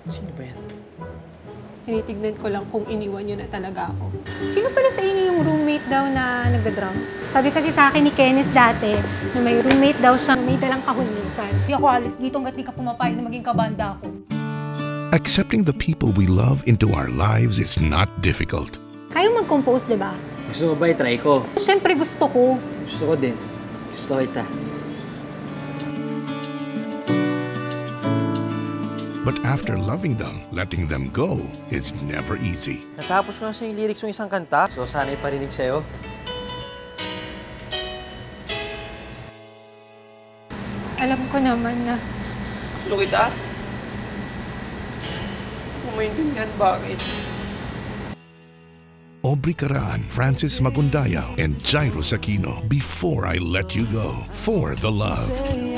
Sino ba yan? Tinitignan ko lang kung iniwan niyo na talaga ako. Sino pala sa inyo yung roommate daw na nagda-drums? Sabi kasi sa akin ni Kenneth dati na may roommate daw siya may dalang kahon minsan. Di ako alis dito hanggat di ka pumapayag na maging kabanda ako. Accepting the people we love into our lives is not difficult. Kayo mag-compose, di ba? Gusto mo ba i-try ko? Siyempre gusto ko. Gusto ko din. Gusto kita. But after loving them, letting them go is never easy. Natapos ko na sa yung lyrics ng isang kanta, so sana iparinig sa'yo. Alam ko naman na Gusto kita? Hindi ko maintindihan bakit. Aubrey Caraan, Magundayao, and Jairus Aquino, Before I Let You Go, For the Love.